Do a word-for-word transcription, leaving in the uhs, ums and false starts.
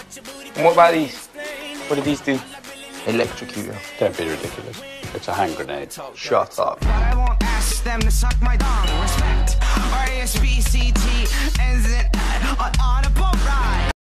And what about these? What do these do? Electrocute you. Don't be ridiculous. It's a hand grenade. Shut up. I won't ask them to suck my dong. Respect. Or is